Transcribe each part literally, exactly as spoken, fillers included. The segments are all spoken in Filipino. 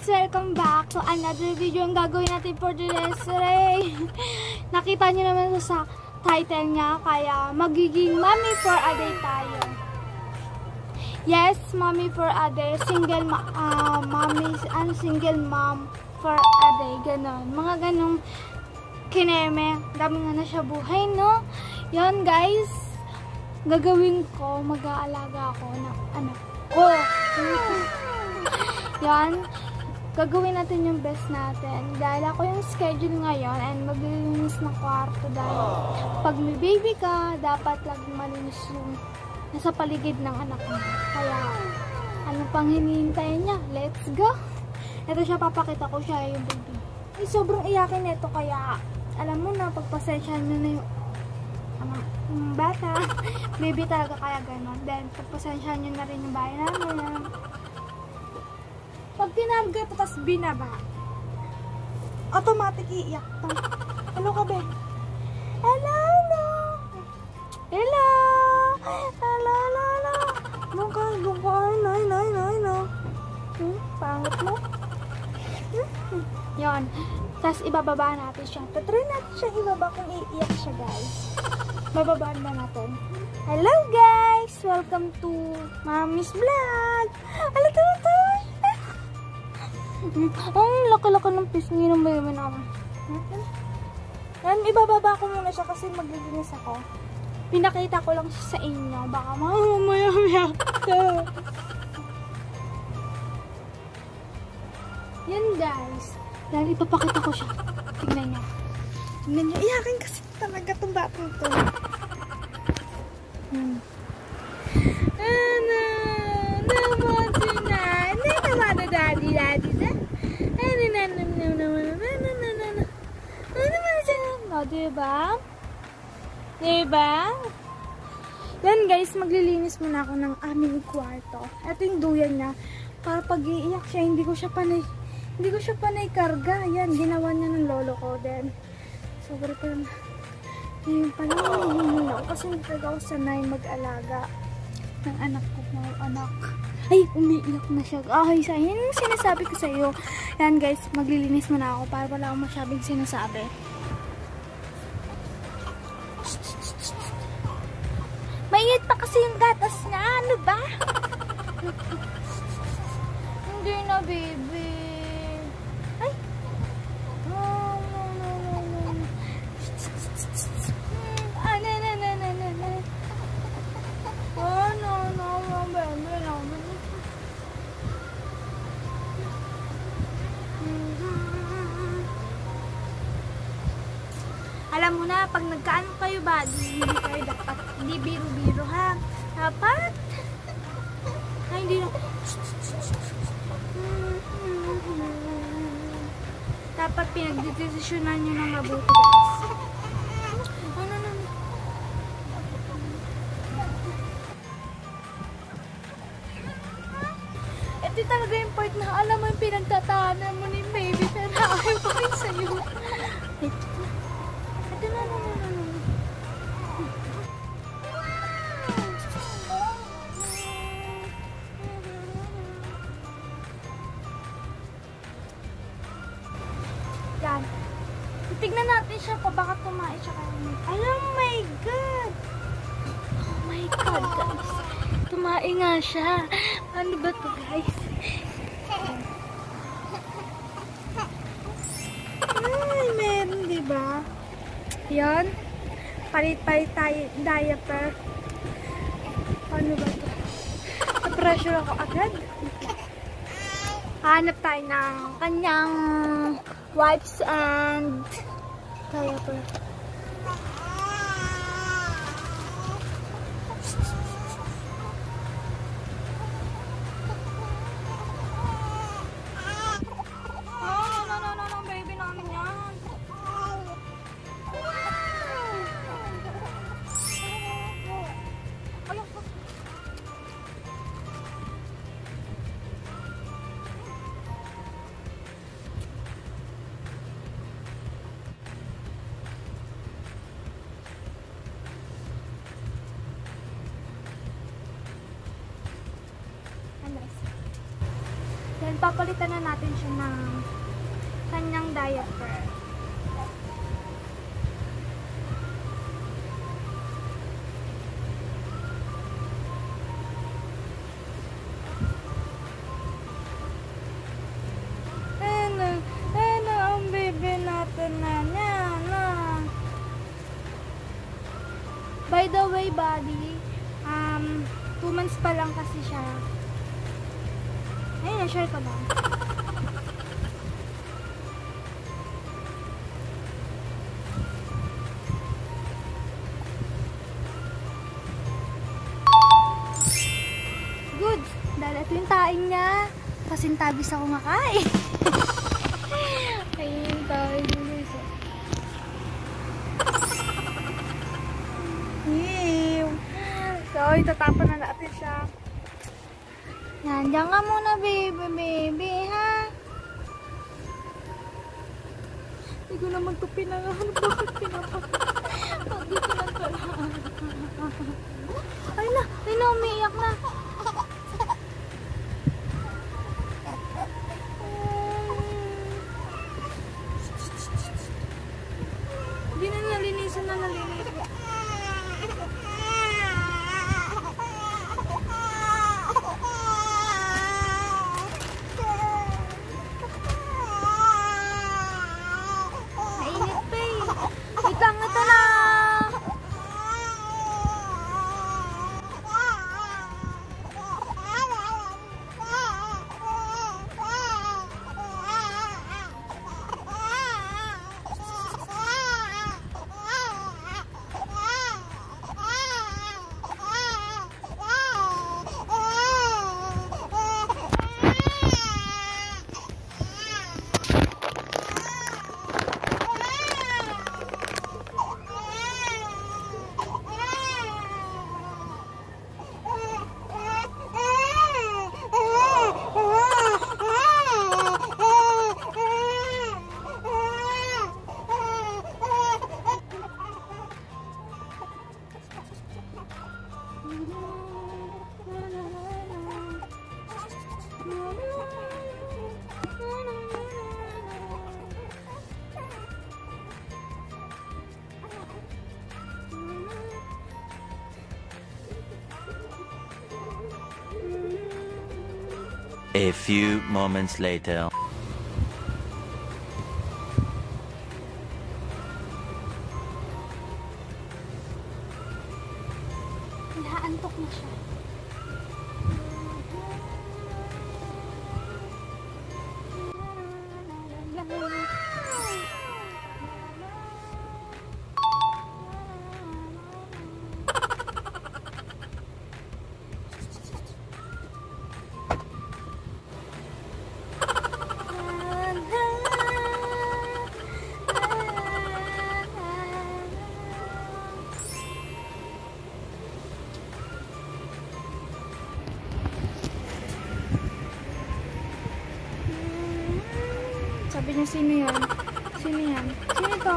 Welcome back to another video ang gagawin natin for today's day. Nakita niyo naman sa title niya, kaya magiging mommy for a day tayo. Yes, mommy for a day. Single ma uh, mommy and single mom for a day. Ganon. Mga ganong kineme. Dami nga na siya buhay, no? Yan, guys. Gagawin ko, mag-aalaga ako ng anak ko. Yan. Gagawin natin yung best natin. Dahil ako yung schedule ngayon and maglilinis ng kwarto dahil pag may baby ka, dapat laging malinis yung nasa paligid ng anak mo. Kaya, ano pang hinihintay niya? Let's go! Ito siya, papakita ko siya yung baby. Ay, sobrang iyakin nito kaya, alam mo na, pagpasensyahan mo na yung ano, yung bata. Baby talaga kaya gano'n. Then, pagpasensyahan nyo na rin yung bahay namin. Pag tinarga ito, tas binaba, automatic iiyak to. Ano ka, be? Hello, hello! Hello! Hello, hello, hello! Doon ka, doon ka. Nay, nay, nay, no. Hmm? Pangit mo? Hmm? Yun. Tas ibababa natin siya. Tatry natin siya ibaba kung iiyak siya, guys. Bababaan ba natin? Hello, guys! Welcome to Mommy's Vlog! Ano to, to? Ang laki-laki ng pisngi ng baby namin. Yan, ibababa ko muna siya kasi maglilinis ako. Pinakita ko lang siya sa inyo. Baka mamamaya-maya ka. Yan, guys. Yan, ipapakita ko siya. Tignan niyo. Tignan niyo. Iyakin kasi talaga itong batang ito. Hmm. Ano? Naman sinay. Ano naman na daddy-daddy na? Ano na naman naman naman. Ano naman siya? O, diba? Diba? Yan, guys. Maglilinis muna ako ng aming kwarto. Ito yung duyan niya. Para pag iiyak siya, hindi ko siya panay hindi ko siya panay karga. Yan, ginawa niya ng lolo ko. Then, sobrang pa lang. Ngayon pala, hindi ako. Kasi hindi talaga ako sanay mag-alaga ng anak ko. Mga anak. Ay, umiiyak na siya. Ay, sa yan yung sinasabi ko sa iyo. Yan, guys, maglilinis muna ako para wala akong masyadong sinasabi. Mainit pa kasi yung gatas niya. Ano ba? Hindi na, baby. Ay. No, no, no, no, no. Ah, na, na, na, na, na, na. Oh, no, no, no, baby, no. Alam mo na, pag nagkaano kayo ba, hindi kayo dapat, hindi biro-biro ha. Dapat, ay hindi na, dapat pinagdidesisyonan nyo ng mabuti, guys. Ano na, ito talaga yung part na alam mo yung pinagtatahanan mo ni baby, pero ayaw pa rin sa'yo. Ito na, na, na, na, na. Yan. Tignan natin siya kung baka tumae siya kayo. Oh my God! Oh my God, guys. Tumae nga siya. Ano ba to, guys? Ay, meron, diba? Yan. Palit-palit tayo diaper. Ano ba ito? Na-pressure ako agad. Hanap tayo ng kanyang wipes and diaper. Then, papalitan na natin siya ng kanyang diaper. Ano, ano ang baby natin na na na. By the way, buddy, um, two months pa lang kasi siya. Ayun, na-share ko lang. Good! Dahil ito yung taing niya. Pasintabis ako makain. Ayun yung taing niya. Ew! So, itatapon na natin siya. Yan, diyan ka muna, baby, baby, ha? Hindi ko naman ito pinangahan. Bakit pinapak? Pag dito lang pala. Ay na, ay na, umiiyak na. Hindi na nalinisan na nalinisan. A few moments later. Naantok na siya. Sabi niya, sino yan? Sino yan? Sino ito?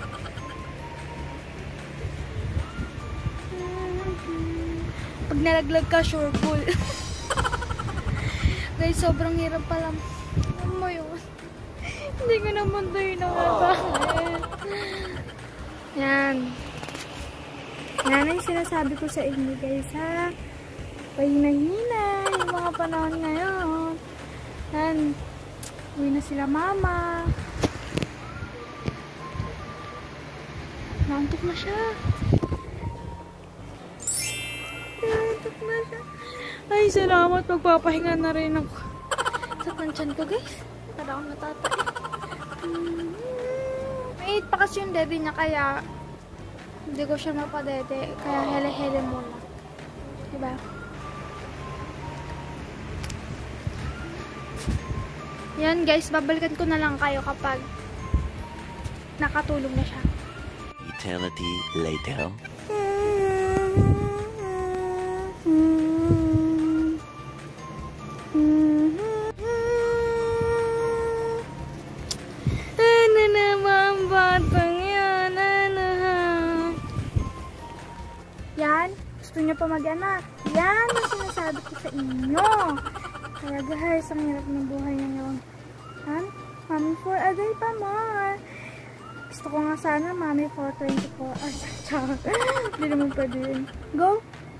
Pag nalaglag ka, sure full. Guys, sobrang hirap pala. Ano mo yun? Hindi ko naman ito yung nakatahin. Yan. Yan ang sinasabi ko sa inyo, guys, ha? Pahina-hina yung mga panahon ngayon. Yan. Uwi na sila mama. Naantok na siya. Naantok na siya. Ay, salamat. Magpapahinga na rin ako. Sa tansyan ko, guys. Para akong natatay. May eight pa kasi yung dede niya, kaya hindi ko siya mapadede. Kaya hele-hele muna. Diba? Yan guys, babalikan ko na lang kayo kapag nakatulog na siya. Eternity later. Ano naman batang yan? Ano ha? Yan, gusto niyo pa mag-anak. Yan ang sinasabi ko sa inyo. Kaya guys, ang hirap ng buhay ngayon. Han? Mommy for a day pa more. Gusto ko nga sana, mommy for twenty-four hours. Charot. Hindi naman pwede yun. Go!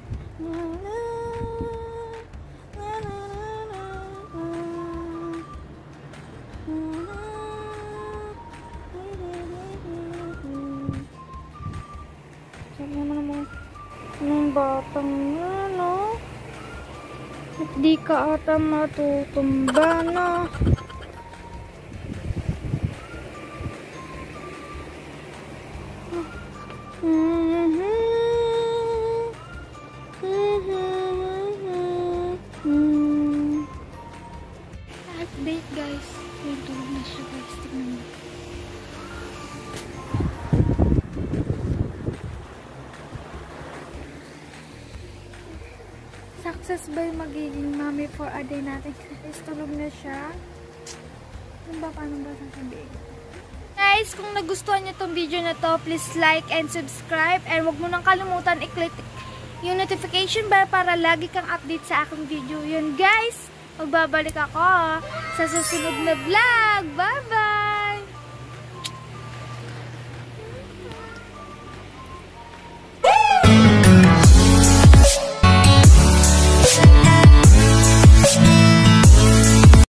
Sabi naman naman ng batang yan, no? At di ka ata matutumba na. Update guys. Yung tulog na siya guys. Tignan mo. Success ba yung magiging mommy for a day natin? Guys, tulog na siya. Ano ba? Paano ba sasabihin? Guys, kung nagustuhan nyo tong video na to, please like and subscribe. And huwag mo nang kalimutan i-click yung notification bell para lagi kang update sa aking video. Yun guys, magbabalik ako sa susunod na vlog. Bye-bye!